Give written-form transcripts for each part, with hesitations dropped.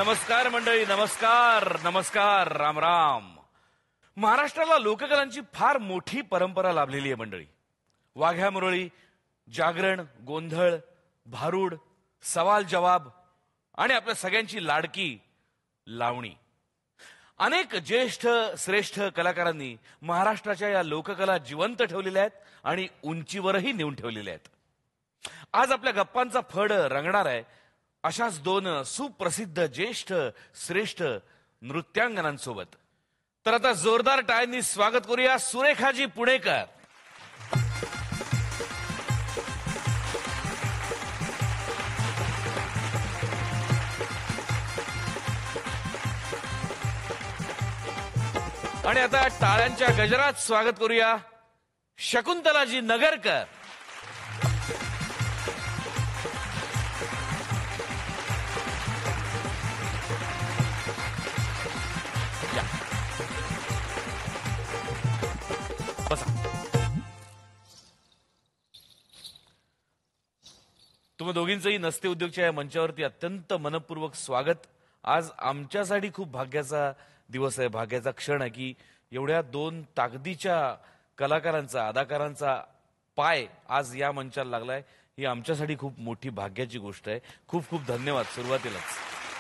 नमस्कार मंडळी, नमस्कार नमस्कार, राम राम. महाराष्ट्राला लोककलांची फार मोठी परंपरा लाभलेली आहे मंडळी. वाघ्या मुरळी, जागरण, गोंधळ, भारूड, सवाल जवाब आणि आपल्या सगळ्यांची लाडकी लावणी. अनेक ज्येष्ठ श्रेष्ठ कलाकारांनी महाराष्ट्राच्या या लोककला जिवंत ठेवलेल्या आहेत आणि उंचीवरही नेऊन ठेवलेल्या आहेत. आज आपल्या गप्पांचा फड रंगणार आहे अशाच दोन सुप्रसिद्ध ज्येष्ठ श्रेष्ठ नृत्यांगनांसोबत. तर आता जोरदार टाळ्यांनी स्वागत करूया सुरेखाजी पुणेकर. आणि आता टाळ्यांच्या गजरात स्वागत करूया शकुंतलाजी नगरकर. तुम्ही दोघींचंही नसते उद्योगच्या या मंचावरती अत्यंत मनपूर्वक स्वागत. आज आमच्यासाठी खूप भाग्याचा दिवस आहे, भाग्याचा क्षण आहे की एवढ्या दोन ताकदीच्या कलाकारांचा अदाकारांचा पाय आज या मंचाला लागलाय. ही आमच्यासाठी खूप मोठी भाग्याची गोष्ट आहे. खूप खूप धन्यवाद. सुरुवातीलाच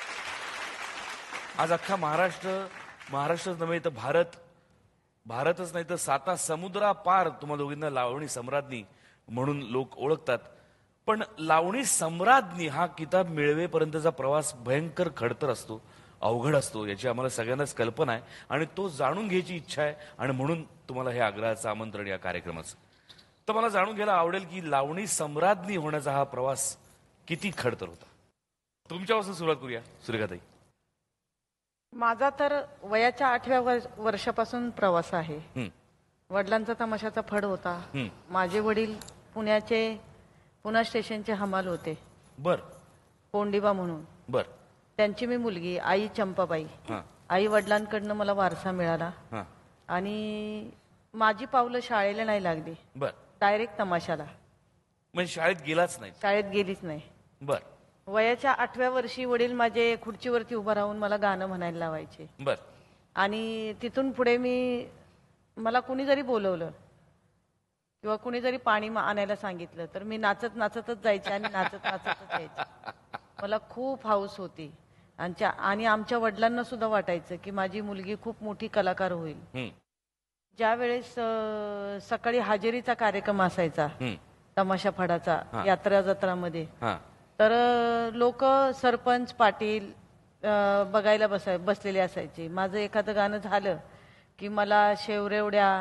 आज अख्खा महाराष्ट्रच नव्हे तर भारतच नाही तर साता समुद्रापार तुम्हा दोघींना लावणी सम्राज्ञी म्हणून लोक ओळखतात. पण लावणी सम्राज्ञी हा किताब मिळवेपर्यंतचा प्रवास भयंकर खडतर असतो, अवघड असतो, याची आम्हाला सगळ्यांनाच कल्पना आहे आणि तो जाणून घ्यायची इच्छा आहे. आणि म्हणून तुम्हाला हे आग्रहाचं आमंत्रण या कार्यक्रमाचं. तर मला जाणून घ्यायला आवडेल की लावणी सम्राज्ञी होण्याचा हा प्रवास किती खडतर होता. तुमच्यापासून सुरुवात करूया सुरेखाताई. माझा तर वयाच्या 8व्या वर्षापासून प्रवास आहे. वडिलांचा तमाशाचा फड होता. माझे वडील पुणा स्टेशनचे हमाल होते. बर. कोंडिबा म्हणून. बर. त्यांची मी मुलगी आई चंपाबाई. आई वडिलांकडनं मला वारसा मिळाला आणि माझी पावलं शाळेला नाही लागली. बर. डायरेक्ट तमाशाला. म्हणजे शाळेत गेलाच नाही? शाळेत गेलीच नाही. बर. वयाच्या 8व्या वर्षी वडील माझे खुर्चीवरती उभं राहून मला गाणं म्हणायला लावायचे. बर. आणि तिथून पुढे मला कुणी जरी बोलवलं किंवा कुणी जरी पाणी आणायला सांगितलं तर मी नाचत नाचतच जायचे आणि नाचत नाचतच यायचे. मला खूप हौस होती आणि आमच्या वडिलांना सुद्धा वाटायचं की माझी मुलगी खूप मोठी कलाकार होईल. ज्या वेळेस सकाळी हाजेरीचा कार्यक्रम असायचा तमाशा फडाचा यात्रा जत्रामध्ये, तर लोक सरपंच पाटील बघायला बसलेले असायचे. माझं एखादं गाणं झालं की मला शेवरेवड्या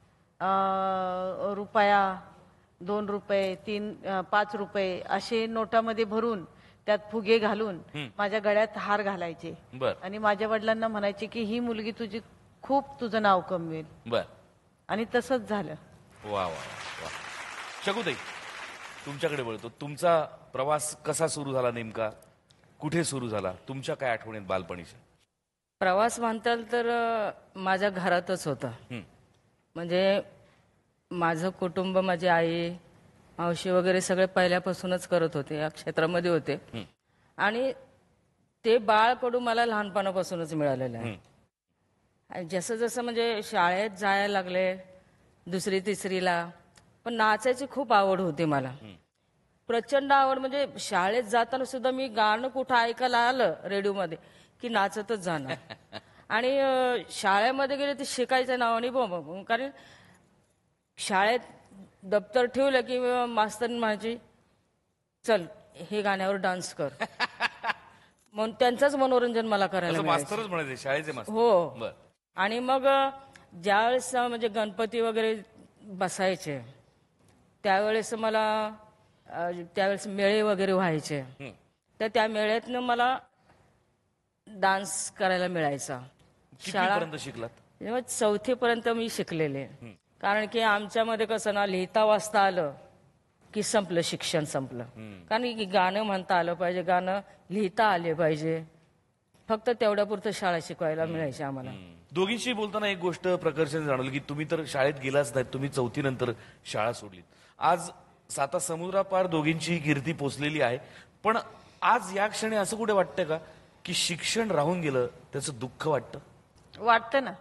रुपया 2 रुपये 5 रुपये असे नोटामध्ये भरून त्यात फुगे घालून माझ्या गळ्यात हार घालायचे. आणि माझ्या वडिलांना म्हणायचे की ही मुलगी तुझं नाव कमवेल. आणि तसंच झालं. वा वा वा. शकुताई, तुमच्याकडे वळतो. तुमचा प्रवास कसा सुरू झाला, नेमका कुठे सुरू झाला, तुमच्या काय आठवणीत बालपणीच्या? प्रवास म्हणताल तर माझ्या घरातच होता. म्हणजे माझं कुटुंब, माझी आई मावशी वगैरे सगळे पहिल्यापासूनच करत होते, या क्षेत्रामध्ये होते. आणि ते बाळकडू मला लहानपणापासूनच मिळालेलं आहे. जसं जसं म्हणजे शाळेत जायला लागले 2री 3रीला, पण नाचायची खूप आवड होती मला, प्रचंड आवड. म्हणजे शाळेत जाताना सुद्धा मी गाणं कुठं ऐकायला आलं रेडिओमध्ये की नाचतच जाणार. आणि शाळेमध्ये गेले ते शिकायचं नावाने बोंब, कारण शाळेत दप्तर ठेवलं की मास्तर म्हणायची चल हे गाण्यावर डान्स कर. म्हणून त्यांचंच मनोरंजन मला करायला मास्तरच म्हणायचे, शाळेचे मास्तर. हो. आणि मग ज्यावेळेस म्हणजे गणपती वगैरे बसायचे त्यावेळेस मेळे वगैरे व्हायचे, तर त्या मेळ्यातनं मला डान्स करायला मिळायचा. शाळा शिकलात? 4थी पर्यंत मी शिकलेले. कारण की आमच्यामध्ये कसं ना, लिहिता वाचता आलं की संपलं, शिक्षण संपलं. कारण की गाणं म्हणता आलं पाहिजे, गाणं लिहिता आले पाहिजे. फक्त तेवढ्यापुरतं शाळा शिकवायला मिळायची आम्हाला. दोघींशी बोलताना एक गोष्ट प्रकर्षाने जाणवली की तुम्ही तर शाळेत गेलाच नाही, तुम्ही 4थी नंतर शाळा सोडलीत. आज साता समुद्रापार दोघींची कीर्ती पोचलेली आहे. पण आज या क्षणी असं कुठे वाटतंय का की शिक्षण राहून गेलं त्याचं दुःख वाटतं? वाटतं ना.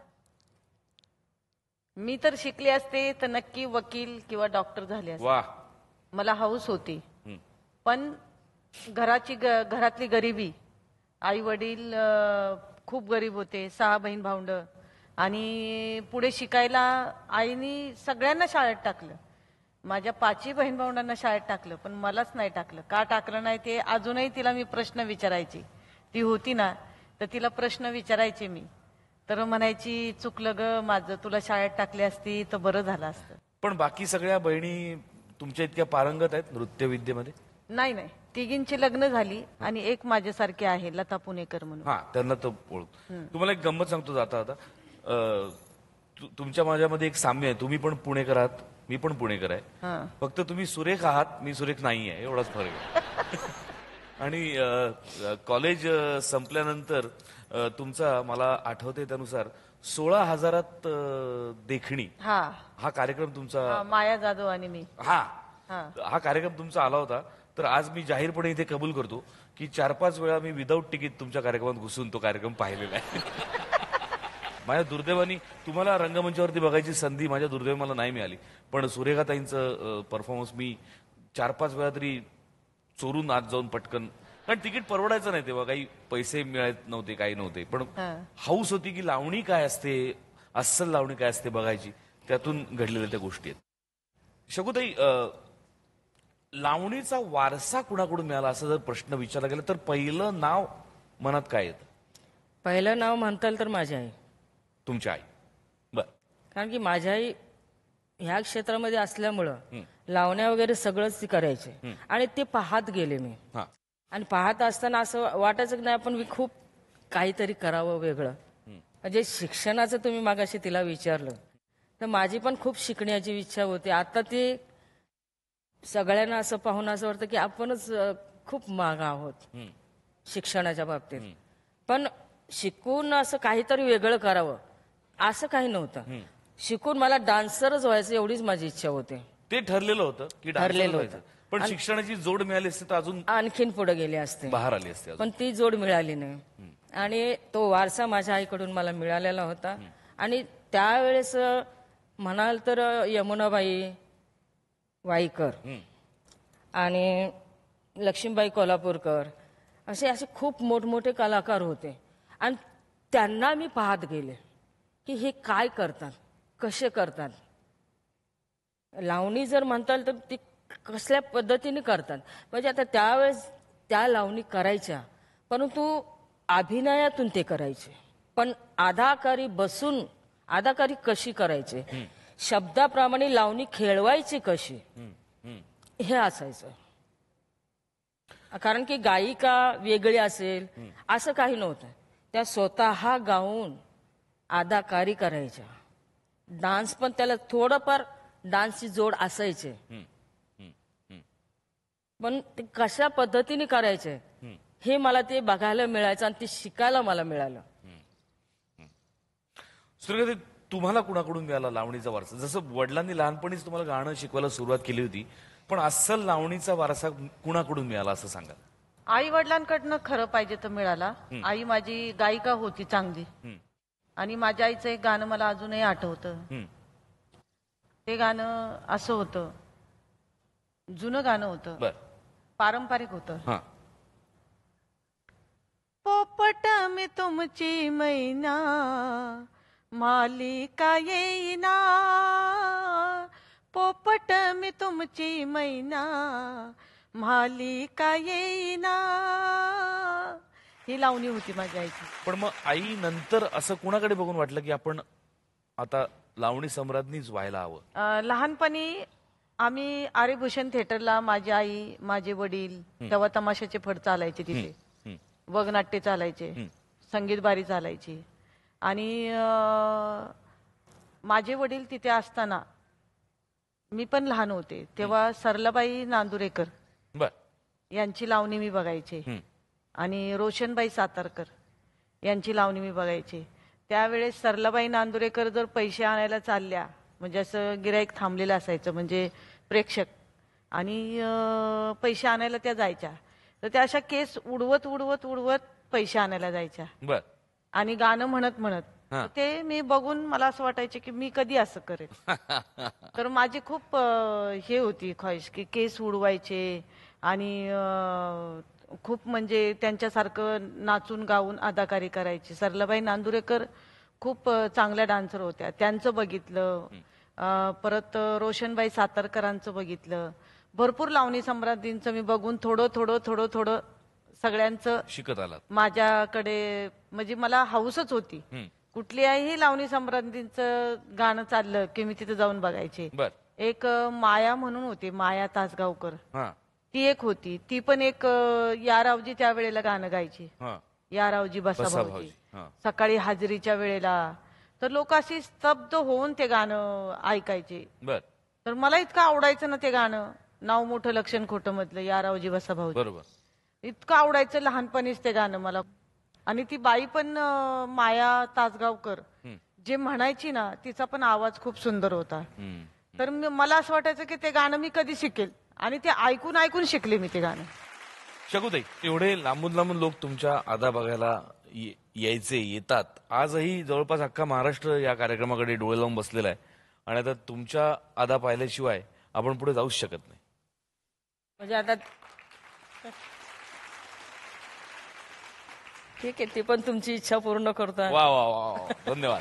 मी तर शिकले असते तर नक्की वकील किंवा डॉक्टर झाले असते. वा. मला हौस होती. हं. पण घरातली गरिबी, आई वडील खूप गरीब होते, 6 बहीण भावंड, आणि पुढे शिकायला आईनी सगळ्यांना शाळेत टाकलं. माझ्या 5ही बहीण भावंडांना शाळेत टाकलं, पण मलाच नाही टाकलं. का टाकलं नाही ते अजूनही तिला मी प्रश्न विचारायची. ती होती ना, तर तिला प्रश्न विचारायचे मी, तर म्हणायची चुकलं ग माझं, तुला शाळेत टाकली असती तर बरं झालं असतं. पण बाकी सगळ्या बहिणी तुमच्या इतक्या पारंगत आहेत नृत्यविद्येमध्ये? नाही नाही, तिघींची लग्न झाली आणि एक माझ्यासारखी आहे, लता पुणेकर म्हणून. हा, त्यांना तर ओळख. तुम्हाला एक गंमत सांगतो जाता आता. तुमच्या माझ्यामध्ये एक साम्य आहे. तुम्ही पण पुणेकर आहात, मी पण पुणेकर आहे. हा. फक्त तुम्ही सुरेख आहात, मी सुरेख नाही आहे, एवढाच फरक आहे. आणि कॉलेज संपल्यानंतर तुमचा, मला आठवते त्यानुसार, 16,000 देखणी हा हा कार्यक्रम तुमचा. हा, माया जाधव आणि मी. हा हा. हा कार्यक्रम तुमचा आला होता. तर आज मी जाहीरपणे इथे कबूल करतो की 4-5 वेळा मी विदाऊट तिकीट तुमच्या कार्यक्रमात घुसून तो कार्यक्रम पाहिलेला आहे. माझ्या दुर्दैवानी तुम्हाला रंगमंचावरती बघायची संधी माझ्या दुर्दैवाने मला नाही मिळाली. पण सुरेखाताईंचं परफॉर्मन्स मी 4-5 वेळा तरी चोरून आत जाऊन पटकन, कारण तिकीट परवडायचं नाही तेव्हा, काही पैसे मिळत नव्हते, काही नव्हते, पण हौस होती की लावणी काय असते, अस्सल लावणी काय असते बघायची. त्यातून घडलेल्या त्या गोष्टी आहेत. शकुताई, लावणीचा वारसा कुणाकडून मिळाला असं जर प्रश्न विचारला गेला तर पहिलं नाव मनात काय येतं? पहिलं नाव म्हणता येईल तर माझी आई. तुमची आई. बर. कारण की माझी आई ह्या क्षेत्रामध्ये असल्यामुळं लावण्या वगैरे सगळंच ती करायचे आणि ते पाहत गेले मी. हा. आणि पाहत असताना असं वाटायचं की नाही आपण खूप काहीतरी करावं वेगळं. म्हणजे शिक्षणाचं तुम्ही मागाशी तिला विचारलं तर माझी पण खूप शिकण्याची इच्छा होती. आता ते सगळ्यांना असं पाहून असं वाटतं की आपणच खूप मागं आहोत शिक्षणाच्या बाबतीत. पण शिकून असं काहीतरी वेगळं करावं असं काही नव्हतं. शिकून मला डान्सरच व्हायचं एवढीच माझी इच्छा होती. ते ठरलेलं होतं की डान्सर ठरलेलं व्हायचं. पण शिक्षणाची जोड मिळाली असते तर अजून आणखीन पुढे गेले असते, बाहेर आली असते अजून. पण ती जोड मिळाली नाही. आणि तो वारसा माझ्या आईकडून मला मिळालेला होता. आणि त्यावेळेस म्हणाल तर यमुनाबाई वाईकर आणि लक्ष्मीबाई कोल्हापूरकर असे असे खूप मोठमोठे कलाकार होते. आणि त्यांना मी पाहत गेले की हे काय करतात, कसे करतात. लावणी जर म्हणताल तर ती कसल्या पद्धतीने करतात. म्हणजे आता त्यावेळेस त्या लावणी करायच्या, परंतु अभिनयातून ते करायचे. पण अदाकारी बसून अदाकारी कशी करायची, शब्दाप्रमाणे लावणी खेळवायची कशी, हे असायचं. कारण की गायिका वेगळी असेल असं काही नव्हतं. त्या स्वतः गाऊन अदाकारी करायच्या. डान्स पण त्याला थोडंफार डान्सची जोड असायचे, पण ते कशा पद्धतीने करायचे हे मला ते बघायला मिळायचं आणि ते शिकायला मला मिळालं. सुरेखाताई, तुम्हाला कुणाकडून मिळाला लावणीचा वारसा? जसं वडिलांनी लहानपणीच तुम्हाला गाणं शिकवायला सुरुवात केली होती, पण अस्सल लावणीचा वारसा कुणाकडून मिळाला असं सांगा. आई वडिलांकडनं खरं पाहिजे तर मिळाला. आई माझी गायिका होती चांगली, आणि माझ्या आईचं एक गाणं मला अजूनही आठवतं. ते गाणं असं होतं, जुनं गाणं होतं, बर. पारंपरिक होतं. हा. पोपट मी तुमची मैना, मालिका येईना. पोपट मी तुमची मैना, मालिका येईना. ही लावणी होती माझ्या आईची. पण मग आई नंतर असं कुणाकडे बघून वाटलं की आपण आता लावणी सम्राज्ञीच व्हायला हवं? लहानपणी आम्ही आर्यभूषण थिएटरला, माझी आई, माझे वडील, तेव्हा तमाशाचे फड चालायचे तिथे, वगनाट्य चालायचे, संगीत बारी चालायची. आणि माझे वडील तिथे असताना मी पण लहान होते तेव्हा सरलाबाई नांदुरेकर बर यांची लावणी मी बघायचे, आणि रोशनबाई सातारकर यांची लावणी मी बघायचे. त्यावेळेस सरलाबाई नांदुरेकर जर पैसे आणायला चालल्या, म्हणजे असं गिराईक थांबलेलं असायचं, म्हणजे प्रेक्षक, आणि पैसे आणायला त्या जायच्या, तर त्या अशा केस उडवत उडवत उडवत पैसे आणायला जायच्या बर आणि गाणं म्हणत म्हणत. हा. ते मी बघून मला असं वाटायचं की मी कधी असं करेन. तर माझी खूप हे होती ख्वाहिश की केस उडवायचे आणि खूप म्हणजे त्यांच्यासारखं नाचून गाऊन अदाकारी करायची. सरलाबाई नांदुरेकर खूप चांगल्या डान्सर होत्या, त्यांचं बघितलं. परत रोशनबाई सातारकरांचं बघितलं. भरपूर लावणी सम्राज्ञींचं मी बघून थोडं थोडं थोडं थोडं सगळ्यांचं शिकत आलात. माझ्याकडे म्हणजे मला हौसच होती. कुठल्याही लावणी सम्राज्ञींचं गाणं चाललं की मी तिथे जाऊन बघायचे. बर एक माया म्हणून होती, माया तासगावकर, हा ती एक होती. ती पण एक यारावजी त्यावेळेला गाणं गायची. हा यारावजी बसा बसाभाऊजी भाऊजी. हा सकाळी हाजरीच्या वेळेला. तर लोक अशी स्तब्ध होऊन ते गाणं ऐकायचे. बर तर मला इतकं आवडायचं ना ते गाणं, नाव मोठं लक्षण खोटं मधलं यारावजी बसाभाऊजी. बरोबर. इतकं आवडायचं लहानपणीच ते गाणं मला. आणि ती बाई पण माया तासगावकर जे म्हणायची ना, तिचा पण आवाज खूप सुंदर होता. तर मला असं वाटायचं की ते गाणं मी कधी शिकेल, आणि ते ऐकून ऐकून शिकले मी ते गाणं. शकुताई, एवढे लांबून लांबून लोक तुमच्या आदा बघायला येतात. आजही जवळपास अख्खा महाराष्ट्र या कार्यक्रमाकडे डोळे लावून बसलेला आहे, आणि आता तुमच्या आदा पाहिल्याशिवाय आपण पुढे जाऊच शकत नाही. म्हणजे आता ठीक आहे, ती पण तुमची इच्छा पूर्ण करतो. वा वा वा वा. धन्यवाद.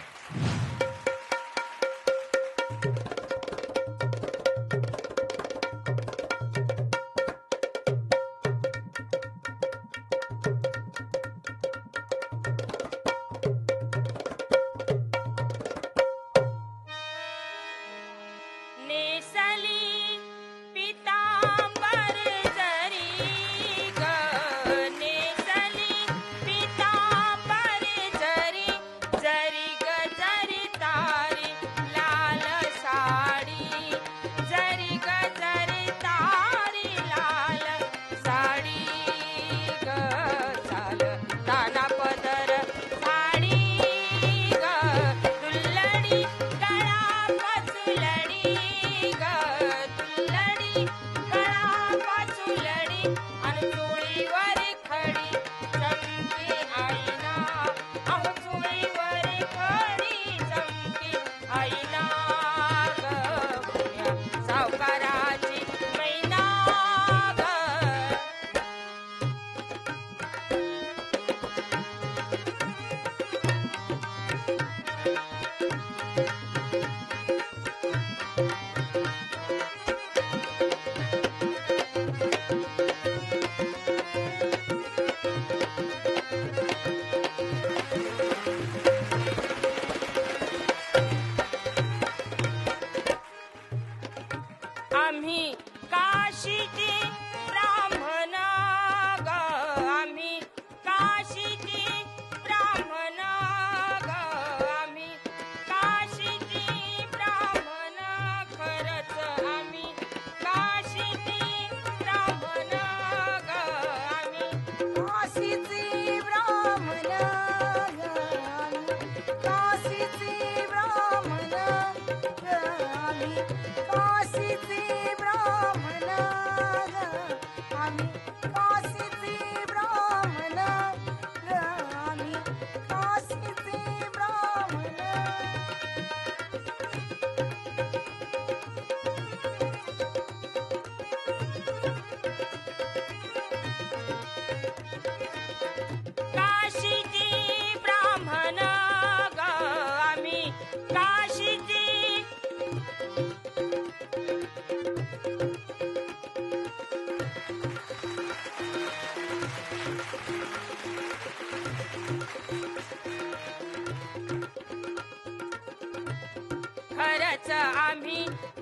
खरंच आम्ही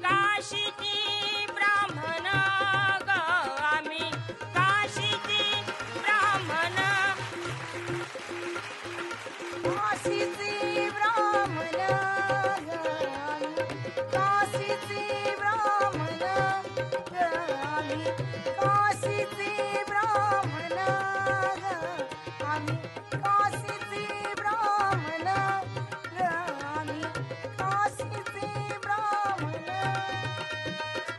काशीची ब्राह्मण ग, आम्ही काशीची ब्राह्मण. काशीची ब्राह्मण ग, काशीची ब्राह्मण ग, आम्ही काशीची ब्राह्मण ग, आम्ही काशीची ब्राह्मण ग, आम्ही काशीची ब्राह्मण.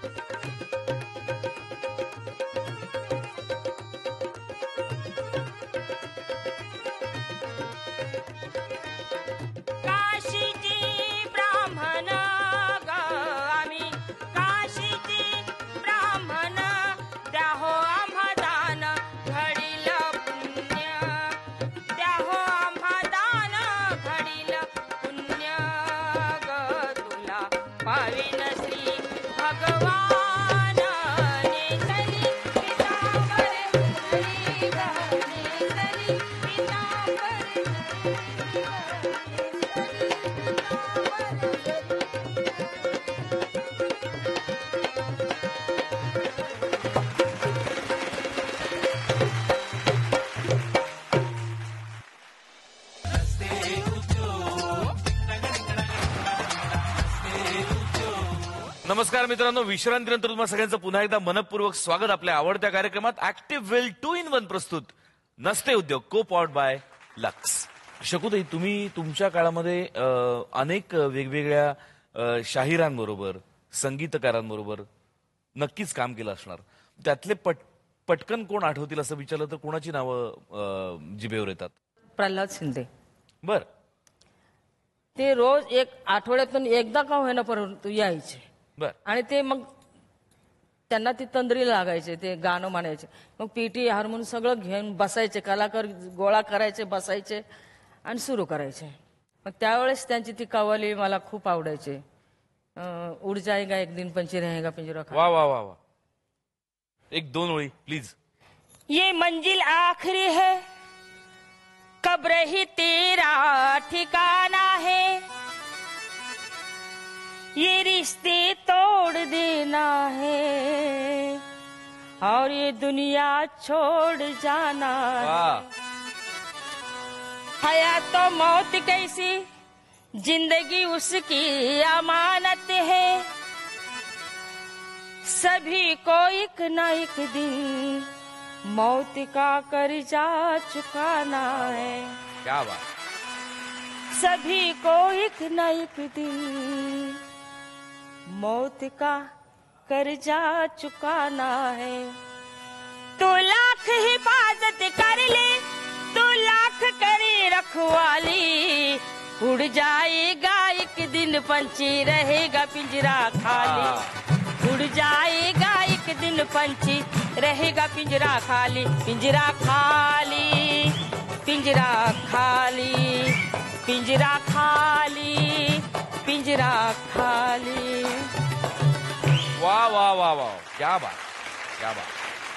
नमस्कार मित्रांनो, विश्रांतीनंतर तुम्हा सगळ्यांचं पुन्हा एकदा मनपूर्वक स्वागत आपल्या आवडत्या कार्यक्रमात ऍक्टिव्ह वेल 2-in-1 प्रस्तुत नसते उद्योग को पॉवर्ड बाय लक्स. शकुताई, तुम्ही तुमच्या काळामध्ये अनेक वेगवेगळ्या शाहिरांबरोबर, संगीतकारांबरोबर नक्कीच काम केलं असणार. त्यातले पटकन कोण आठवतील असं विचारलं तर कोणाची नावं जिभेवर येतात? प्रल्हाद शिंदे. बर. ते रोज एक आठवड्यातून एकदा का होईना परंतु यायचे बर. आणि ते मग त्यांना ती तंद्री लागायचे, ते गाणं म्हणायचे. मग पीटी हार्मोन सगळं घेऊन बसायचे, कलाकार गोळा करायचे, बसायचे आणि सुरू करायचे. मग त्यावेळेस त्यांची ती कव्वाली मला खूप आवडायची. उड जाएगा एक दिन पंछी रहेगा पिंजरा खाली. वा वा वा वा. एक दोन ओळी प्लीज. ये मंजिल आखिरी है, कब्र ही तेरा ठिकाना है, ये रिश्ते तोड़ देना है और ये दुनिया छोड़ जाना वा. है. हयात तो मौत कैसी, जिंदगी उसकी अमानत है, सभी को एक न एक दिन मौत का कर्जा चुकाना है. क्या बात. सभी को एक न एक दिन मौत का कर्जा चुकाना है. तू लाख हिफाजत कर ले, तू लाख करे रखवाली, उड़ जाएगा एक दिन पंछी रहेगा पिंजरा खाली. उड़ जाएगा एक दिन पंछी रहेगा पिंजरा खाली. पिंजरा खाली, पिंजरा खाली, पिंजरा खाली, पिंजरा खाली. वा वा वा वा. क्या बात, क्या बात.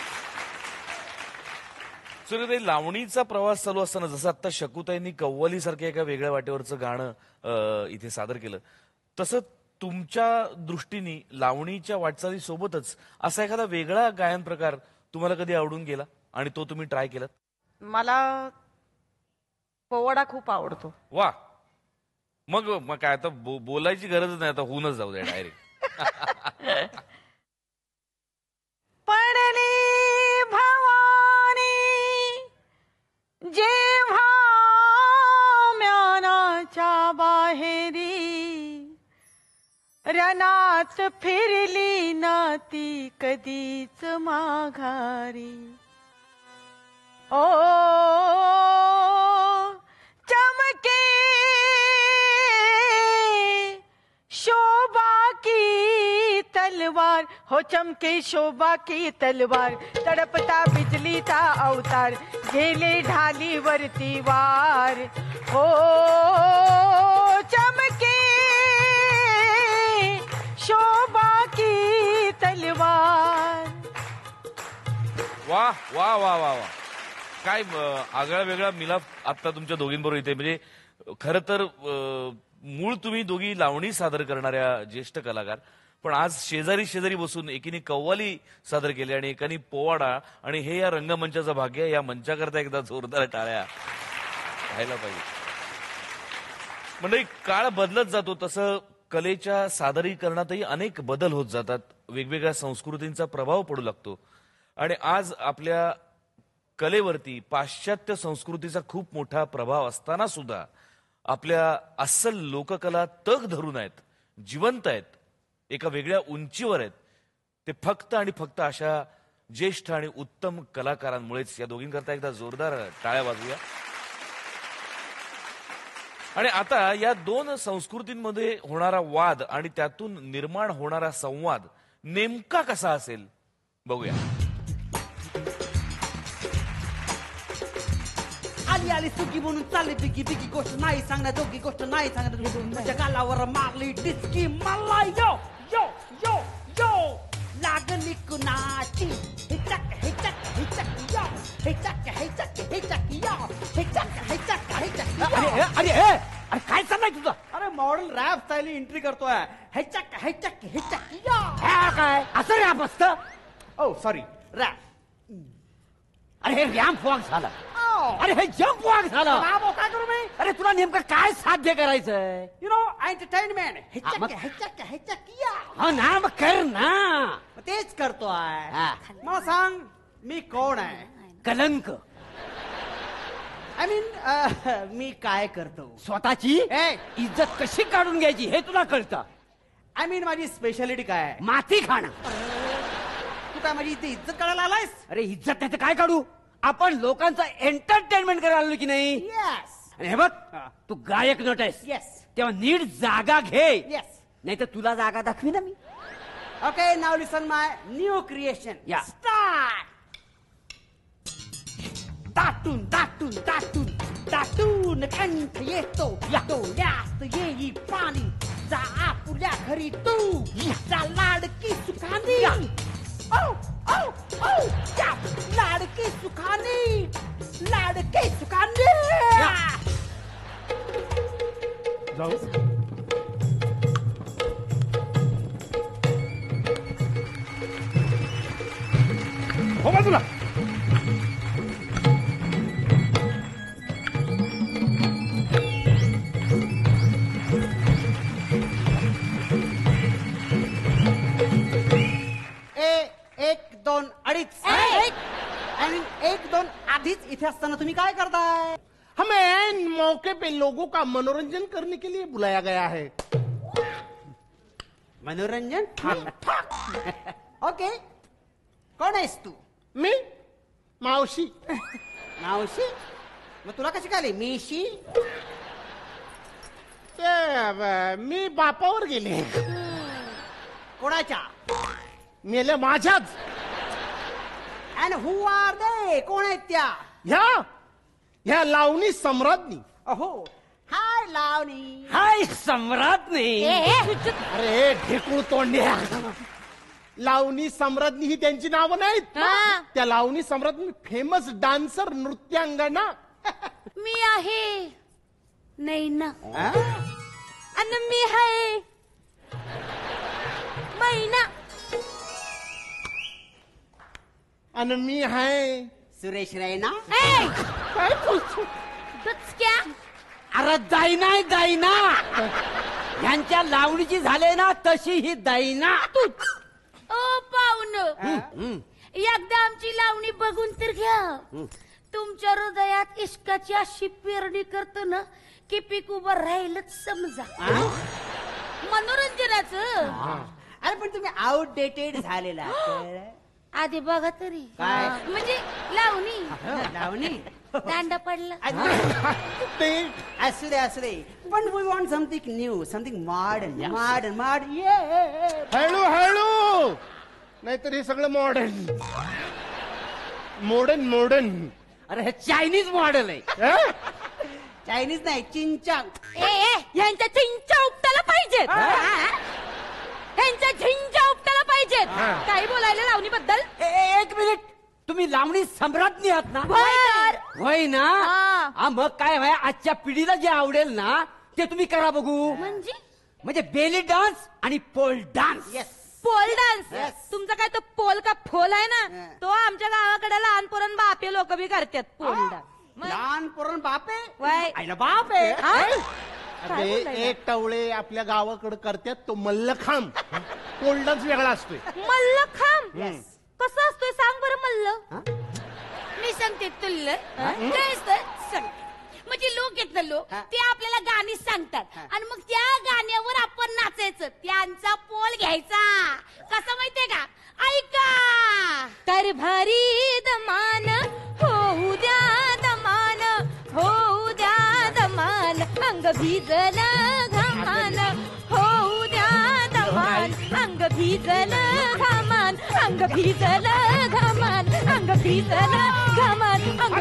सूर्यताई, लावणीचा प्रवास चालू असताना जसं आता शकुताईंनी कव्वाली सारख्या एका वेगळ्या वाटेवरचं गाणं इथे सादर केलं, तसं तुमच्या दृष्टीने लावणीच्या वाटचाली सोबतच असा एखादा वेगळा गायन प्रकार तुम्हाला कधी आवडून गेला आणि तो तुम्ही ट्राय केलात? मला पोवाडा खूप आवडतो. वा. मग मग काय आता बोलायची गरज नाही, आता होऊनच जाऊ द्या डायरेक्ट. पडली भवानी जेव्हा म्यानाच्या बाहेरी, रनात फिरली ना ती कधीच माघारी. ओ चमके शोभा की तलवार, हो चमके शोभा की तलवार, तडपता बिजलीचा अवतार, झेले ढाली वरती वार. हो चमके शोभा की तलवार. वा वा वा वा वा. काय आगळा वेगळा मिलाप आता तुमच्या दोघींबरोबर इथे. म्हणजे खरं तर मूळ तुम्ही दोघी लावणी सादर करणाऱ्या ज्येष्ठ कलाकार, पण आज शेजारी शेजारी बसून एकीने कव्वाली सादर केली आणि एकाने पोवाडा, आणि हे या रंगमंचाचं भाग्य आहे. या मंचाकरता एकदा जोरदार टाळ्या व्हायला पाहिजे. म्हणजे काळ बदलत जातो तसं कलेच्या सादरीकरणातही अनेक बदल होत जातात, वेगवेगळ्या संस्कृतींचा प्रभाव पडू लागतो. आणि आज आपल्या कलेवरती पाश्चात्य संस्कृतीचा खूप मोठा प्रभाव असताना सुद्धा आपल्या अस्सल लोककला तग धरून आहेत, जिवंत आहेत, एका वेगळ्या उंचीवर आहेत. ते फक्त आणि फक्त अशा ज्येष्ठ आणि उत्तम कलाकारांमुळेच. या दोघींकरता एकदा जोरदार टाळ्या वाजवूया. आणि आता या दोन संस्कृतींमध्ये होणारा वाद आणि त्यातून निर्माण होणारा संवाद नेमका कसा असेल बघूया. आली आली सुकी म्हणून चालली बिकी बिकी, गोष्ट नाही सांगणार दोघी, गोष्ट नाही सांगणार तुझ्या गालावर मारली डिस्की मला. यो यो यो यो लागली कुणाची, हे चक हे चक हे चक यो, हे चक हे चक हे चक यो, हे चक हे चक हे चक. अरे अरे अरे काय चाललंय तुझं? अरे मॉडर्न रॅप स्टाईल एंट्री करतोय. हे चक हे चक हे चक यो. काय असं रॅप असतं? Oh sorry, rap. अरे हे रॅम्प वॉक झालं. अरे हे जम्प वॉक झालं. काय करू मी? अरे तुला नेमकं काय साध्य करायचंय? यु नो एंटरटेनमेंट मग- ह्याच्या हो ना मग कर ना. तेच करतोय. हा. मला सांग मी कोण आहे? कलंक. आय मीन मी काय करतो? स्वतःची ए! इज्जत कशी काढून घ्यायची हे तुला कळतं. आय मीन माझी स्पेशालिटी काय आहे? माती खाणं. तू काय माझी इथे इज्जत करायला आलायस? अरे इज्जत त्याचं काय काढू. आपण लोकांचं एंटरटेनमेंट करायला आलो की नाही. येस आणि हे बघ तू गायक नट आहेस येस तेव्हा नीट जागा घे. येस. नाही तर तुला जागा दाखवी ना मी. Okay now listen my new creation. Yeah. Start. दाटून दाटून दाटून दाटून कंठ येतो डोळ्यात येई पाणी. जा आपुल्या घरी तू जा लाडकी सुखानी. औ औ औ जा लाडकी सुखानी लाडकी सुखानी. जाऊ हो बाजूला. एक दोन अडीच आणि एक दोन आधीच इथे असताना तुम्ही काय करताय? हमें मौके पे लोगों का मनोरंजन करने के लिए बुलाया गया है. मनोरंजन. ओके कोण आहेस तू? मी मावशी. मावशी. मग तुला कशी कळली मीशी? मी बापावर गेले. कोणाच्या? मेले माझ्याच. And who are they? कोण आहेत त्या? ह्या लावणी सम्राज्ञी. अहो हाय लावणी. हाय सम्राट नाही. अरे ढेकूळ तोंड्या. लावणी सम्राज्ञी ही त्यांची नावं नाहीत. त्या लावणी सम्राज्ञी फेमस डान्सर नृत्यांगना. मी आहे नैना हा? आणि मी आहे मैना. आणि मी आहे सुरेश रैना. काय बोलतो. डुचक्या. अरे दैना दैना. यांच्या लावणीची झाले ना तशी ही दैना. ओ पाहुण एकदा आमची लावणी बघून तर घ्या. तुमच्या हृदयात इश्काची अशी पेरणी करतो ना की पीक उभं राहिलंच समजा. मनोरंजनाचं. अरे पण तुम्ही आउटडेटेड झालेला. आधी बघा तरी. काय? म्हणजे लावणी लावणी. दांडा पडला. असू दे पण we want something new something modern modern modern. ये हळू हळू. नाहीतर हे सगळं मॉडर्न मॉडर्न मॉडर्न. अरे हे चायनीज मॉडेल आहे. चायनीज नाही चिंचांग. यांच्या चिंचा उपटायला पाहिजेत. यांच्या झिंचा उपटायला पाहिजेत. काही बोलायला लावणी बद्दल. एक मिनिट. तुम्ही लावणी सम्राज्ञी आहात ना. होय ना. हा. हा, मग काय व्हाय आजच्या पिढीला जे आवडेल ना ते तुम्ही करा बघू. म्हणजे बेली डान्स आणि pole dance. Yes. Pole dance. Yes. तुमचा काय तो पोल का फोल आहे ना Yeah. तो आमच्या गावाकडे लहान पोरण बापे लोक बी करतात पोल डान्स. लहान पोरण बापे. वाय. आईला बाप आहे. हा? अरे एक टवळे आपल्या गावाकडे करतात तो मल्लखांब. पोल डान्स वेगळा असतोय. मल्लखांब. कसं असतोय सांग बरं मल्ल. मी सांगते तुल्ल काय असतं सांगते. म्हणजे लोक आहेत ना लोक हा. ते आपल्याला गाणी सांगतात आणि मग त्या गाण्यावर आपण नाचायचं. त्यांचा पोल घ्यायचा. कसं माहितीये का? ऐका. तर भारी दमान होऊ द्या दमान होऊ द्या दमान अंग भिजल घामान होऊ द्या दमान अंग भिजल घामान अंग भिजल घामान अंग भिजल घामान अंग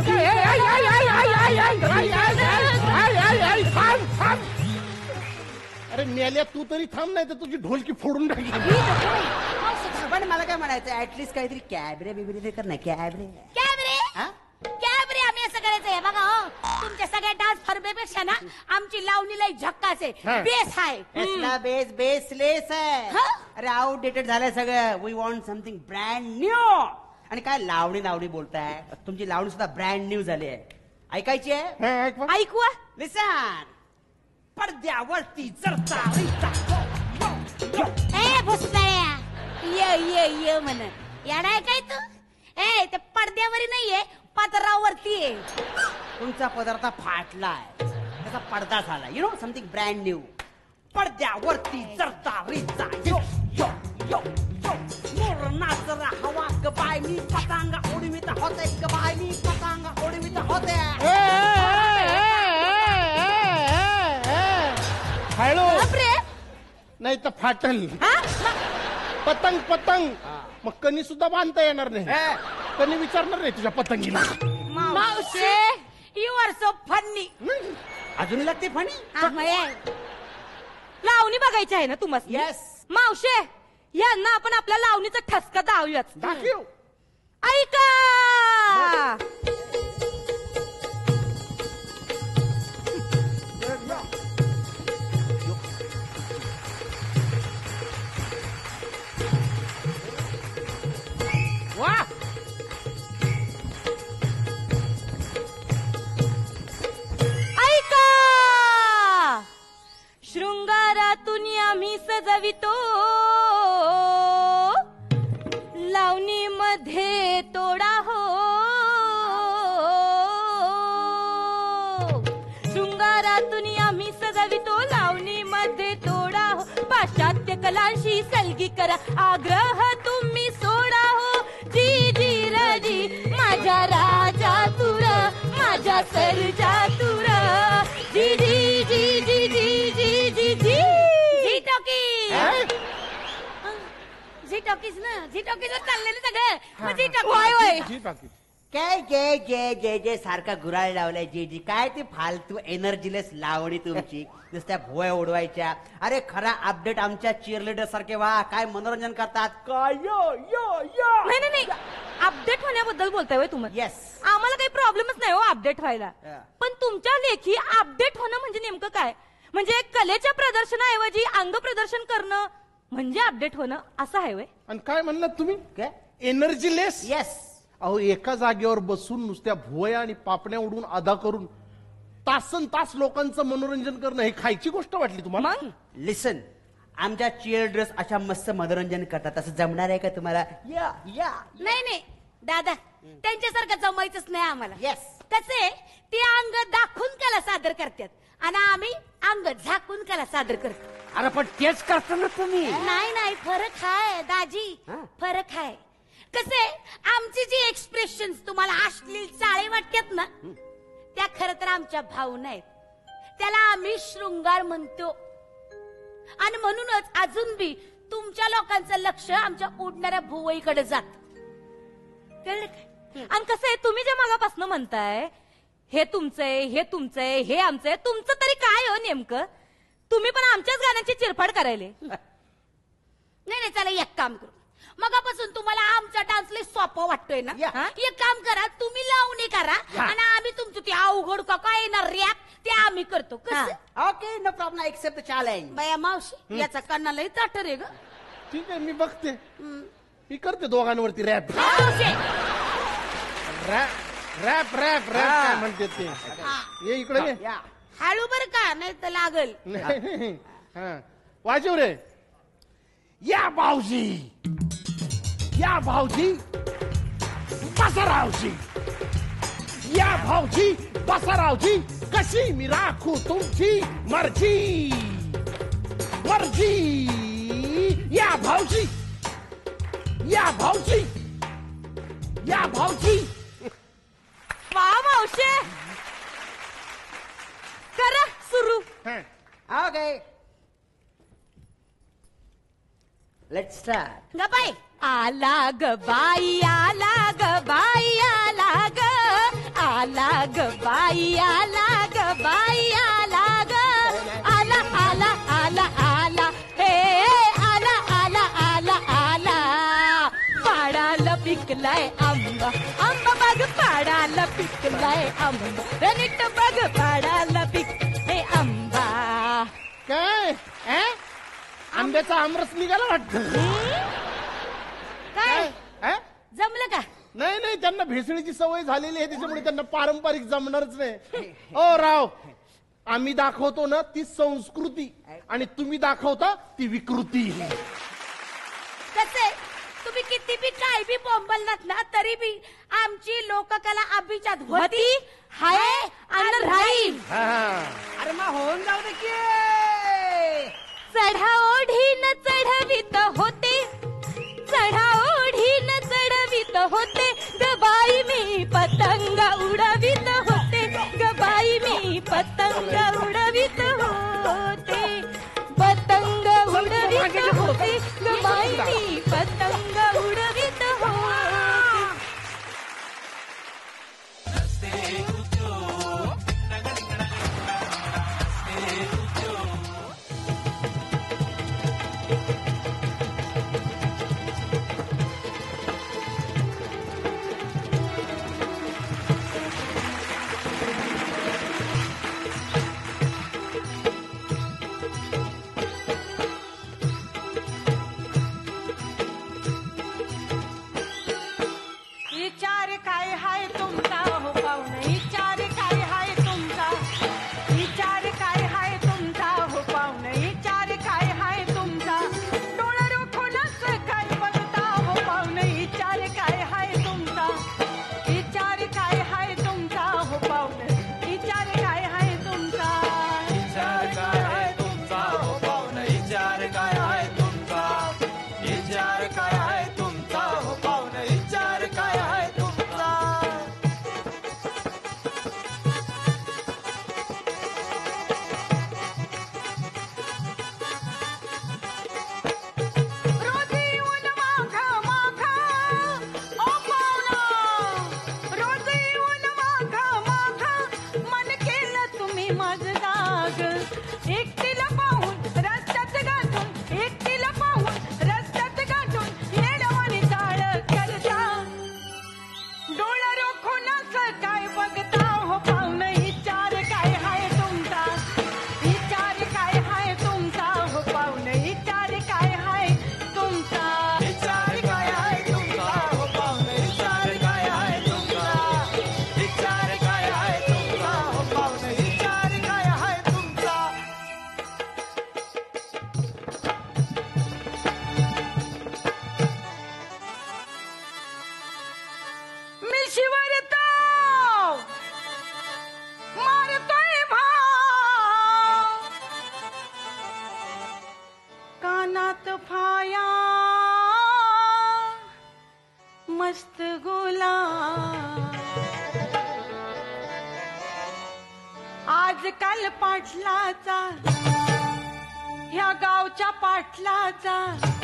अरे मेल्या तू तरी थांब नाही तर तुझी ढोलकी फोडून टाकली. पण मला काय म्हणायचं ऍटलीस्ट काहीतरी कॅबरे बिबरे कर ना. कॅबरे. कॅबरे हा? कॅबरे आम्ही असं करायचं आहे बघा. हो तुमच्या सगळ्या डान्स फॉर्मेपेक्षा ना आमची लावणी लय झक्कास आहे. बेस आहे. कसला बेस बेसलेस आहे. हा? अरे आउटडेटेड झालंय सगळं. We want something brand new. आणि काय लावणी लावणी बोलताय. तुमची लावणी सुद्धा ब्रँड न्यू झाली आहे. ऐकायची आहे? हा, ऐक बा. ऐकवा. लिसन. पडद्यावरती जरतारीचा ए भुसकाळ्या ये म्हण येडाय काय तू ए ते पडद्यावरी नाहीये पदरावरती आहे. तुमचा पदार्थ फाटलाय त्याचा पडदा झाला you know something brand new. पडद्यावरती जरतारीचा यो यो यो यो मोर नाचरा हवा गबाय मी पतंगा उडवीत होते गबाय मी पतंगा उडवीत होते. हॅलो बापरे नाही तर फाटल. पतंग पतंग मग कणी सुद्धा बांधता येणार नाही. कणी विचारणार नाही तुझ्या पतंगीला. मावशे यू आर सो फन्नी. अजून लागते फणी. लावणी बघायची आहे ना तुम्हाला? येस मावशे यांना आपण आपल्या लावणीचा ठसका दावूयात. दाखव. ऐका वा ऐका शृंगारातून आम्ही सजवितो लावणीमध्ये तोडा हो. शृंगारातून आम्ही सजवितो लावणीमध्ये तोडा हो. पाश्चात्य कलांशी सलगी करा आग्रह तुम्ही सोडा हो. जी जी राजी माझ्या राजा तुर माझ्या सर्जा तुर जी जी जी जी जी जी जी जी झी टॉकीज झी टॉकीज ना झी टॉकीजवर चाललेलं सगळं मग झी वाय टॉकीज. वाय जी टाकी. काय जय जय जय जय सारखा गुराळ लावलाय जे जी काय ते फालतू एनर्जीलेस लावणी तुमची नुसत्या भोया उडवायच्या. अरे खरा अपडेट आमच्या चिअरलीडर सारखे वा काय मनोरंजन करतात काय यो यो यो. नाही नाही नाही अपडेट होण्याबद्दल बोलताय होय तुम्ही? येस आम्हाला काही प्रॉब्लेमच नाही हो अपडेट व्हायला. Yeah. पण तुमच्या लेखी अपडेट होणं म्हणजे नेमकं काय? म्हणजे कलेच्या प्रदर्शनाऐवजी अंग प्रदर्शन करणं म्हणजे अपडेट होणं असं आहे होय? आणि काय म्हणलात तुम्ही? काय एनर्जीलेस. येस अहो एका जागेवर बसून नुसत्या भुवया आणि पापण्या उडून अदा करून तासन तास लोकांचं मनोरंजन करणं हे खायची गोष्ट वाटली तुम्हाला? मग लिसन आमच्या चिअरलीडर्स अशा मस्त मनोरंजन करतात असं जमणार आहे का तुम्हाला? या या नाही नाही दादा त्यांच्यासारखं जमायचंच नाही आम्हाला. येस कसे ते अंग दाखवून कला सादर करतात आणि आम्ही अंग झाकून कला सादर करतो. अरे पण तेच करतो ना तुम्ही. नाही नाही फरक आहे दाजी फरक आहे. कसे आमची जी एक्सप्रेशन तुम्हाला अश्लील चाळे वाटतात ना त्या खरं तर आमच्या भावना आहेत. त्याला आम्ही शृंगार म्हणतो आणि म्हणूनच अजून बी तुमच्या लोकांचं लक्ष आमच्या उडणाऱ्या भुवईकडे जात. कळलं काय? आणि कसं आहे तुम्ही जे मागापासून म्हणताय हे तुमचंय हे तुमचंय हे आमचंय तुमचं तरी काय हो नेमकं? तुम्ही पण आमच्याच गाण्याची चिरफाड करायले. नाही नाही चला एक काम करू. मगापासून तुम्हाला आमचा डान्स लय सोपा वाटतोय ना? या. हा? एक काम करा तुम्ही लावणी करा आणि आम्ही तुमचं ते अवघड का काय येणार रॅप ते आम्ही करतो. कसं? Okay no problem accept challenge. बाया मावशी याचा कानालाही ताटर आहे ग. ठीक आहे मी बघते. मी करते दोघांवरती रॅप. मावशी रॅप रॅप रॅप रॅप काय म्हणते ते. ये इकडे ये. या हळू बर का नाही तर लागल. नाही. हा. वाजव रे. या भाऊजी या भाऊजी बसरावजी या भाऊजी बसरावजी कशी मी राखू तुमची मर्जी मर्जी. या भाऊजी या भाऊजी या भाऊजी. वा मावशे करा सुरू. Okay let's start. गपाई आला ग बाई आला ग बाई आला ग आला ग बाई आला ग बाई आला ग आला आला आला आला हे आला आला आला आला. पाडाला पिकलाय आंबा आंबा बघ पाडाला पिकलाय आंबा नीट बघ पाडाला पिक हे आंबा. काय आंब्याचा आमरस निघाला वाटतं. काय हा? जमलं का? नाही नाही त्यांना भेसळीची सवय झालेली आहे त्याच्यामुळे त्यांना पारंपरिक जमणारच नाही. ओ राव आम्ही दाखवतो ना ती संस्कृती आणि तुम्ही दाखवता ती विकृती. कसे तुम्ही किती बी काय बी बोंबललात ना तरी बी आमची लोककला अभिजात होती हाय आणि राहील. अरे मग होऊन जाऊ दे की. चढा ओढीन चढवित होते, चढा ओढीन चढवित होते, गबाई मी पतंग उडवित होते, गबाई मी पतंग उडवित होते, पतंग उडवित होते, गबाई मी पतंग उडवित होते. विचार काय हाय तुमचा हो पाहुणे, विचार काय हाय तुमचा, विचार काय हाय तुमचा हो पाहुणे, विचार काय हाय तुमचा, डोळा रोखूनच काय बघता हो पाहुणे, विचार काय हाय तुमचा, विचार काय हाय तुमचा हो पाहुणे, विचार काय हाय तुमचा, विचार काय आहे तुमचा हो पाहुणे, विचार काय आहे तुमचा, विचार काय आहे तुमचा हो पाहुणे, विचार काय आहे तुमचा. रोजी येऊन माघ माघ ओ पाहुणा, रोजी येऊन माघ माघ, मन केलं तुम्ही माझं जाग, एकटीला पाहून रस्त्यात गाठून, एकटीला पाहून रस्त्यात गाठून, येडवाणी चाळ करता, डोळा रोखूनच काय बघता हो पाहुणे, विचार काय हाय तुमचा, विचार काय हाय तुमचा हो पाहुणे, विचार काय हाय तुमचा, विचार काय आहे तुमचा हो पाहुणे, विचार काय आहे तुमचा, विचार काय आहे तुमचा हो पाहुणे, विचार काय आहे तुमचा. मी शिवरतो मारतोय भाव, कानात फाया मस्त गुलाब, आजकाल पाटलाचा ह्या गावच्या पाटलाचा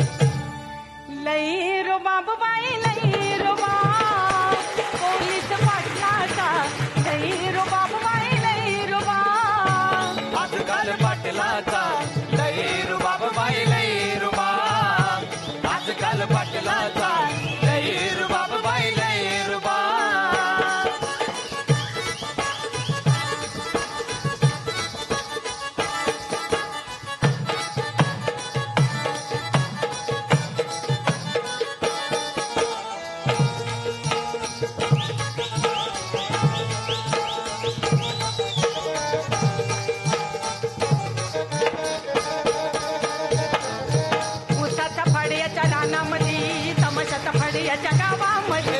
लई रुबाब बाई लई रुबाब, पोलीस पाटलाचा लई रुबाब बाई लई रुबाब, आजकाल पाटलाचा लई रुबाब बाई लई रुबाब, आजकाल पाटलाचा लई रुबाब बाई लई रुबाब. उसाच्या फड्याच्या रानामध्ये, तमाशाच्या फड्याच्या गावामध्ये,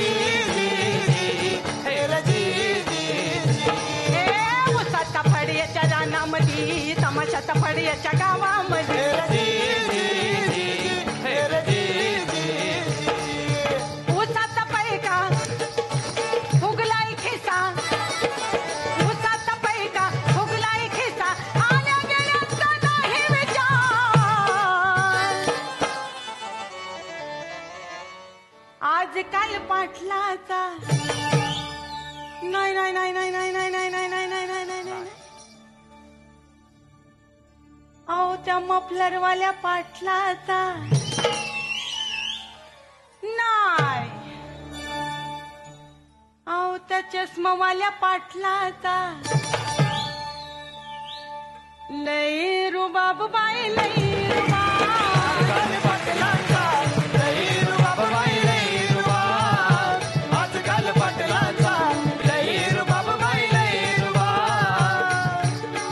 ए उसाच्या फड्याच्या रानामध्ये, तमाशाच्या फड्याच्या गावामध्ये, उसाचा पैका फुगलाय खिसा, उसाचा पैका फुगलाय खिसा, आल्या गेल्याचा नाही विचार, आजकाल पाटलाचा नाही नाही नाही नाही नाही नाही नाही नाही नाही नाही नाही नाही. अहो त्या मफलरवाल्या पाटलाचा नाही, अहो त्या चष्मावाल्या पाटलाचा लई रुबाब बाई लई रुबाब, आजकाल पाटलाचा लई रुबाब बाई लई रुबाब, आजकाल पाटलाचा लई रुबाब बाई लई रुबाब.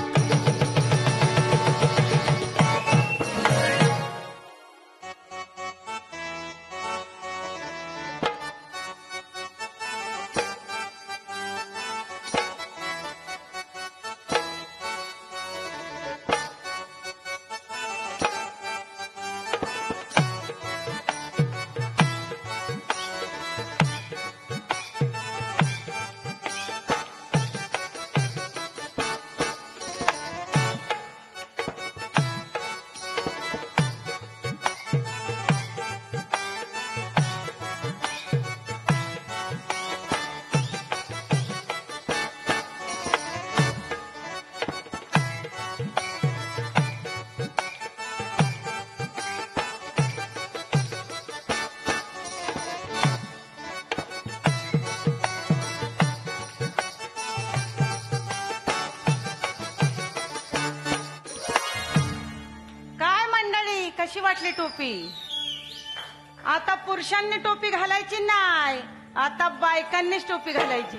कशी वाटली टोपी? आता पुरुषांनी टोपी घालायची नाही, आता बायकांनीच टोपी घालायची.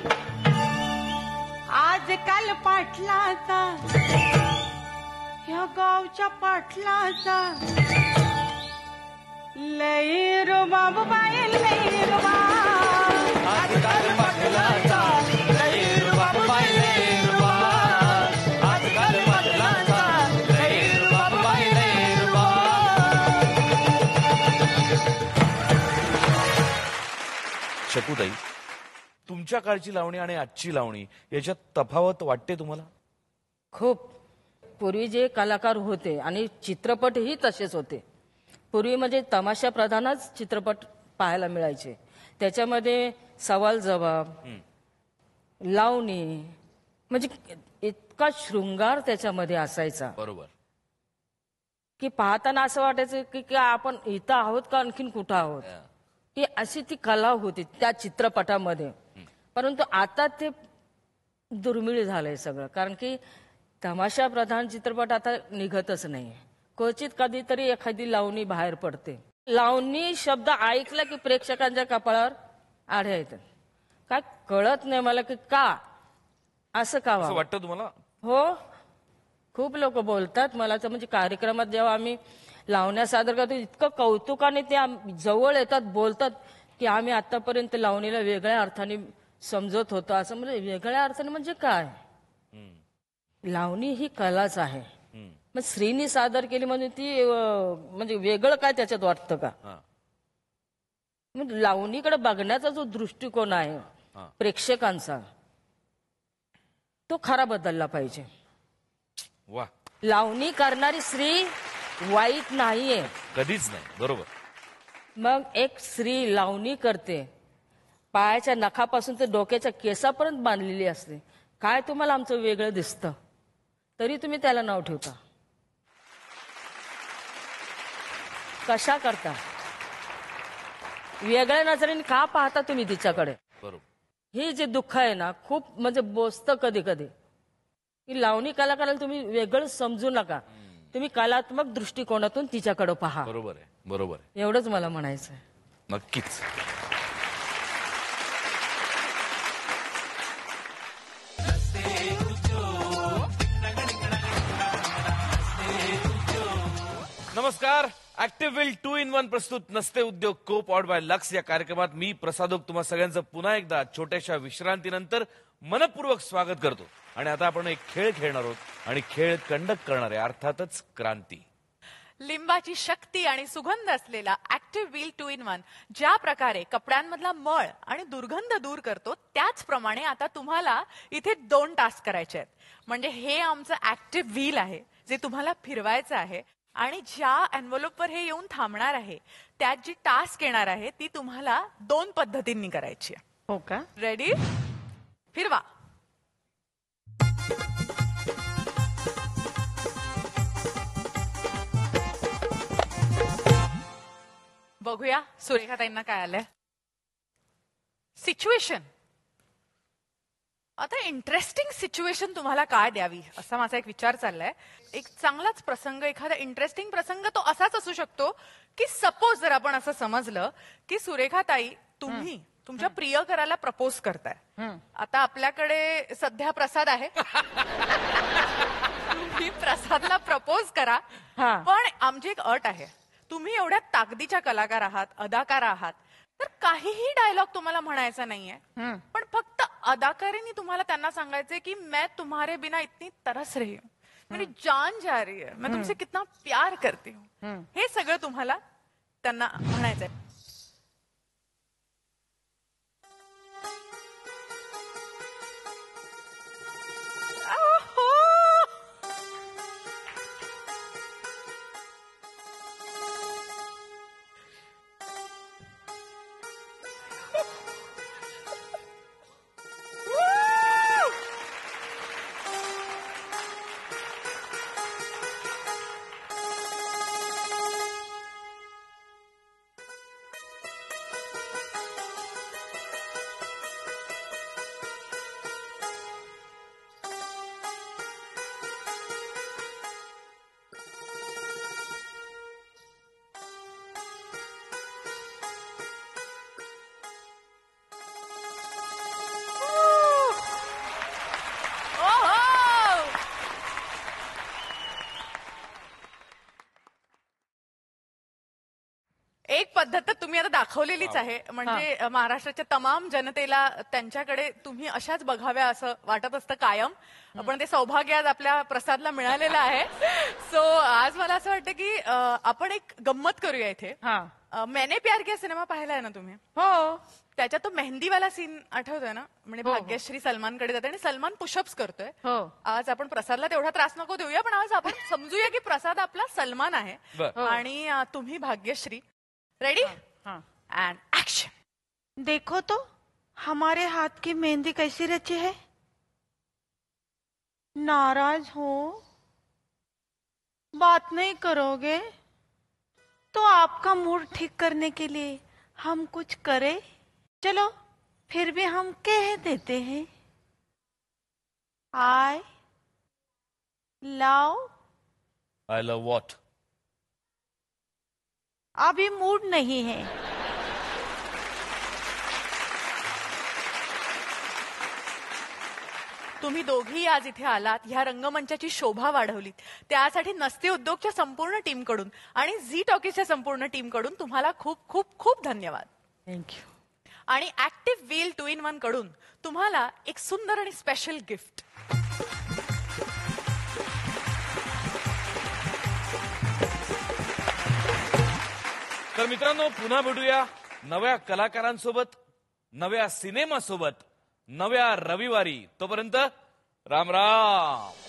आजकाल पाटलाचा, ह्या गावच्या पाटलाचा लई रुबाब बाई, लई रुबाब. आजकाल पाटलाचा लई रुबाब बाई, लई रुबाब. आजकाल पाटलाचा लई रुबाब बाई, लई रुबाब. शकूताई, तुमच्या काळची लावणी आणि आजची लावणी याच्यात तफावत वाटते तुम्हाला? खूप. पूर्वी जे कलाकार होते आणि चित्रपटही तसेच होते. पूर्वी म्हणजे तमाशा प्रधानच चित्रपट पाहायला मिळायचे. त्याच्यामध्ये सवाल जबाब, लावणी, म्हणजे इतका शृंगार त्याच्यामध्ये असायचा. बरोबर. की पाहताना असं वाटायचं की आपण इथं आहोत का आणखीन कुठं आहोत. ही अशी ती कला होती त्या चित्रपटामध्ये. परंतु आता ते दुर्मिळ झालंय सगळं, कारण की तमाशा प्रधान चित्रपट आता निघतच नाही. क्वचित कधीतरी एखादी लावणी बाहेर पडते. लावणी शब्द ऐकला की प्रेक्षकांच्या कपाळावर आढ्या येतात. काय कळत नाही मला की का असं का असं वाटतं तुम्हाला? हो, खूप लोक बोलतात मला. तर म्हणजे कार्यक्रमात जेव्हा आम्ही लावण्या सादर करतो इतकं कौतुकाने ते जवळ येतात, बोलतात की आम्ही आतापर्यंत लावणीला वेगळ्या अर्थाने समजत होतो. असं म्हणजे वेगळ्या अर्थाने म्हणजे काय? लावणी ही कलाच आहे. मग स्त्रीनी सादर केली म्हणजे ती म्हणजे वेगळं काय त्याच्यात वाटतं का? म्हणजे लावणीकडे बघण्याचा जो दृष्टिकोन आहे प्रेक्षकांचा, तो खरा बदलला पाहिजे. वा. लावणी करणारी स्त्री वाईट नाहीये, कधीच नाही. बरोबर. मग एक स्त्री लावणी करते, पायाच्या नखापासून ते डोक्याच्या केसापर्यंत बांधलेली असते. काय तुम्हाला आमचं वेगळं दिसतं तरी तुम्ही त्याला नाव ठेवता. कशा करता? वेगळ्या नजरेने का पाहता तुम्ही तिच्याकडे? बरोबर. हे जे दुःख आहे ना, खूप म्हणजे बोचतं कधी कधी. की लावणी कलाकाराला तुम्ही वेगळं समजू नका, तुम्ही कलात्मक दृष्टिकोनातून तिच्याकडे पहा. बरोबर आहे. बरोबर आहे. एवढंच मला म्हणायचं आहे. नक्कीच. नमस्कार. ऍक्टिव्ह विल 2-in-1 प्रस्तुत नसते उद्योग को पॉवर्ड बाय लक्स या कार्यक्रमात मी प्रसादोक तुम्हा सगळ्यांचं पुन्हा एकदा छोट्याशा विश्रांतीनंतर मनपूर्वक स्वागत करतो. आणि आता आपण एक खेळ खेळणार आहोत आणि खेळ कंडक्ट करणार आहे अर्थातच क्रांती. लिंबाची शक्ती आणि सुगंध असलेला ऍक्टिव्ह व्हील 2-in-1 ज्या प्रकारे कपड्यांमधला मळ आणि दुर्गंध दूर करतो, त्याचप्रमाणे आता तुम्हाला इथे 2 टास्क करायचे आहेत. म्हणजे हे आमचं ऍक्टिव्ह व्हील आहे जे तुम्हाला फिरवायचं आहे आणि ज्या एन्व्हलपवर हे येऊन थांबणार आहे त्यात जी टास्क येणार आहे ती तुम्हाला 2 पद्धतींनी करायची आहे. हो का? रेडी? फिरवा. बघूया सुरेखाताईंना काय आलंय. सिच्युएशन. आता इंटरेस्टिंग सिच्युएशन तुम्हाला काय द्यावी असा माझा एक विचार चाललाय. एक चांगलाच प्रसंग, एखादा इंटरेस्टिंग प्रसंग तो असाच असू शकतो की सपोज जर आपण असं समजलं की सुरेखाताई तुम्ही तुमच्या प्रियकराला प्रपोज करताय. आता आपल्याकडे सध्या प्रसाद आहे, तुम्ही प्रसादला प्रपोज करा. पण आमची एक अट आहे, तुम्ही एवढ्या ताकदीच्या कलाकार आहात, अदाकार आहात, तर काहीही डायलॉग तुम्हाला म्हणायचा नाहीये. पण फक्त अदाकारीने तुम्हाला त्यांना सांगायचंय की मैं तुम्हारे बिना इतनी तरस रही हूं, मेरी जान जा रही है, मैं तुमसे कितना प्यार करती हूं. हे सगळं तुम्हाला त्यांना म्हणायचंय. एक पद्धत तर तुम्ही आता दाखवलेलीच आहे, म्हणजे महाराष्ट्राच्या तमाम जनतेला त्यांच्याकडे तुम्ही अशाच बघाव्या असं वाटत असतं कायम. पण ते सौभाग्य आज आपल्या प्रसादला मिळालेलं आहे. सो आज मला असं वाटतं की आपण एक गंमत करूया इथे. मैंने प्यार किया सिनेमा पाहिलाय ना तुम्ही? हो. त्याच्यात तो मेहंदीवाला सीन आठवतोय ना, म्हणजे भाग्यश्री सलमानकडे जाते आणि सलमान पुशअप्स करतोय. आज आपण प्रसादला तेवढा त्रास नको देऊया, पण आज आपण समजूया की प्रसाद आपला सलमान आहे आणि तुम्ही भाग्यश्री. Ready end action. देखो तो हमारे हाथ की मेहंदी कैसी रची है. नाराज हो, बात नहीं करोगे तो आपका मूड ठीक करने के लिए हम कुछ करें. चलो फिर भी हम कह देते हैं. I love what. अभी मूड नहीं है. तुम्ही दोघी आज इथे आलात, ह्या रंगमंचाची शोभा वाढवलीत, त्यासाठी नसते उद्योगच्या संपूर्ण टीमकडून आणि झी टॉकीजच्या संपूर्ण टीमकडून तुम्हाला खूप खूप खूप धन्यवाद. थँक्यू. आणि ऍक्टिव्ह व्हील 2-in-1 कडून तुम्हाला एक सुंदर आणि स्पेशल गिफ्ट. तर मित्रांनो, पुन्हा भेटूया नव्या कलाकारांसोबत, नव्या सिनेमासोबत, नव्या रविवारी. तोपर्यंत राम राम.